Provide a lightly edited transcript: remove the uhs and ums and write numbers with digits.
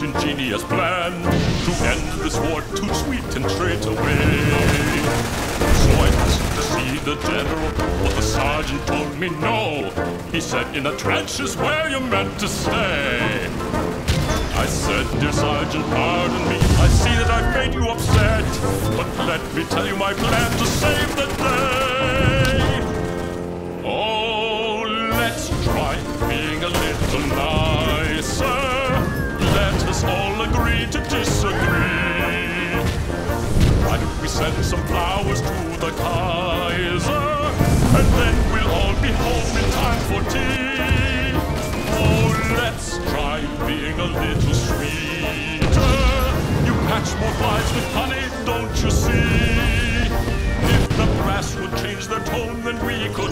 ingenious plan to end this war too sweet and straight away. So I asked to see the general, but the sergeant told me no. He said, in the trenches where you're meant to stay. I said, dear sergeant, pardon me, I see that I've made you upset, but let me tell you my plan to save the day. Oh, let's try being a little nicer. Let us all agree to disagree. Why don't we send some flowers to the Kaiser, and then we'll all be home in time for tea. Oh, let's try being a little sweeter. You catch more flies with honey, don't you see? If the brass would change their tone, then we could